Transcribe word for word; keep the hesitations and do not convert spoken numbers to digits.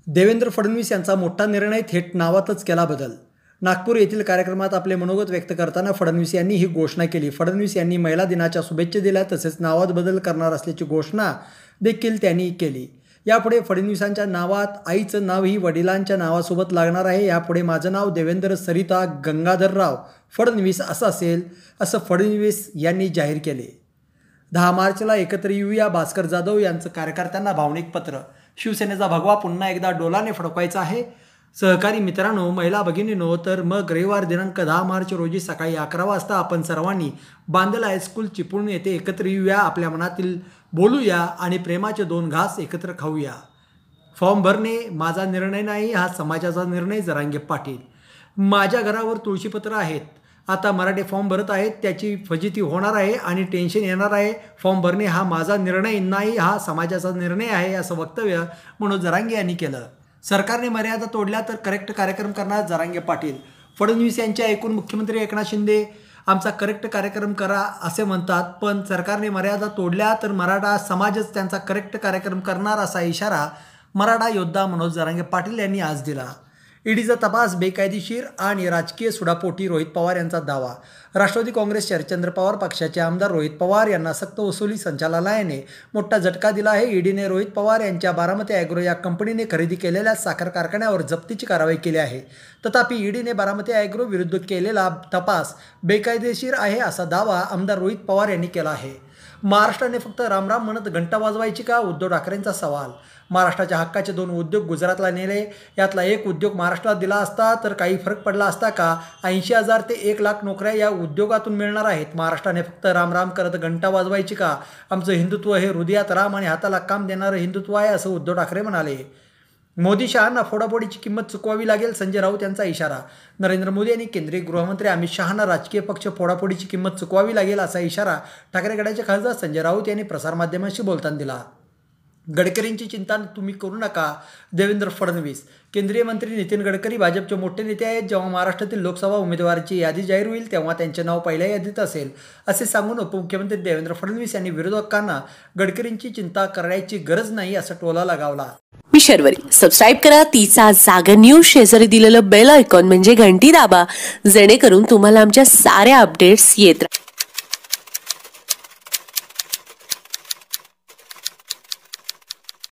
देवेंद्र फडणवीस यांचा मोठा निर्णय, थेट नावातच केला बदल। नागपूर येथील कार्यक्रमात आपले मनोगत व्यक्त करताना फडणवीस यांनी ही घोषणा केली। फडणवीस यांनी महिला दिनाच्या शुभेच्छा दिल्या, तसेच नावात बदल करणार असल्याची घोषणा देखील त्यांनी केली। यापुढे फडणवीसांच्या नावात आईचं नावही वडिलांच्या नावासोबत लागणार आहे। यापुढे माझं नाव देवेंद्र सरिता गंगाधरराव फडणवीस असं असेल, असं फडणवीस यांनी जाहीर केले। दहा मार्चला एकत्र येऊया, भास्कर जाधव यांचं कार्यकर्त्यांना भावनिक पत्र। शिवसेनेचा भगवा पुन्हा एकदा डोलाने फडकवायचा आहे। सहकारी मित्रांनो, महिला भगिनींनो, तर मग रविवार दिनांक दहा मार्च रोजी सकाळी अकरा वाजता आपण सर्वांनी बांदेल हायस्कूल चिपळूण येथे एकत्र येऊया, आपल्या मनातील बोलूया आणि प्रेमाचे दोन घास एकत्र खाऊया। फॉर्म भरणे माझा निर्णय नाही, हा समाजाचा निर्णय। जरांगे पाटील। माझ्या घरावर तुळशीपत्र आहेत, आता मराठी फॉर्म भरत आहेत, त्याची फजिती होणार आहे आणि टेन्शन येणार आहे। फॉर्म भरणे हा माझा निर्णय नाही, हा समाजाचा निर्णय आहे, असं वक्तव्य मनोज जरांगे यांनी केलं। सरकारने मर्यादा तोडल्या तर करेक्ट कार्यक्रम करणार जरांगे पाटील। फडणवीस यांच्या ऐकून मुख्यमंत्री एकनाथ शिंदे आमचा करेक्ट कार्यक्रम करा असे म्हणतात, पण सरकारने मर्यादा तोडल्या तर मराठा समाजच त्यांचा करेक्ट कार्यक्रम करणार, असा इशारा मराठा योद्धा मनोज जरांगे पाटील यांनी आज दिला। ईडीचा तपास बेकायदेशीर आणि राजकीय सुडापोटी, रोहित पवार यांचा दावा। राष्ट्रवादी काँग्रेस शरदचंद्र पवार पक्षाचे आमदार रोहित पवार यांना सक्तवसुली संचालनालयाने मोठा झटका दिला आहे। ईडीने रोहित पवार यांच्या बारामती ॲग्रो या कंपनीने खरेदी केलेल्या साखर कारखान्यावर जप्तीची कारवाई केली आहे। तथापि ईडीने बारामती ॲग्रो विरुद्ध केलेला तपास बेकायदेशीर आहे, असा दावा आमदार रोहित पवार यांनी केला आहे। महाराष्ट्राने फक्त रामराम म्हणत घंटा वाजवायची का? उद्धव ठाकरेंचा सवाल। महाराष्ट्राच्या हक्काचे दोन उद्योग गुजरातला नेले, यातला एक उद्योग महाराष्ट्रात दिला असता तर काही फरक पडला असता का? ऐंशी हजार ते एक लाख नोकऱ्या या उद्योगातून मिळणार आहेत। महाराष्ट्राने फक्त रामराम करत घंटा वाजवायची का? आमचं हिंदुत्व हे हृदयात राम आणि हाताला काम देणारं हिंदुत्व आहे, असं उद्धव ठाकरे म्हणाले। मोदी शहांना फोडाफोडीची किंमत चुकवावी लागेल, संजय राऊत यांचा इशारा। नरेंद्र मोदी यांनी केंद्रीय गृहमंत्री अमित शहांना राजकीय पक्ष फोडाफोडीची किंमत चुकवावी लागेल, असा इशारा ठाकरे गटाचे खासदार संजय राऊत यांनी प्रसारमाध्यमांशी बोलताना दिला। गडकरींची चिंता तुम्ही करू नका, देवेंद्र फडणवीस। केंद्रीय मंत्री नितीन गडकरी भाजपचे मोठे नेते आहेत। जेव्हा महाराष्ट्रातील लोकसभा उमेदवाराची यादी जाहीर होईल तेव्हा त्यांचे नाव पहिल्या यादीत असेल, असे सांगून उपमुख्यमंत्री देवेंद्र फडणवीस यांनी विरोधकांना गडकरींची चिंता करण्याची गरज नाही, असा टोला लगावला। मी शर्वरी, सबस्क्राईब करा तिचा जागर न्यूज। शेजारी दिलेलं बेल आयकॉन म्हणजे घंटी दाबा, जेणेकरून तुम्हाला आमच्या साऱ्या अपडेट्स येत राहतील।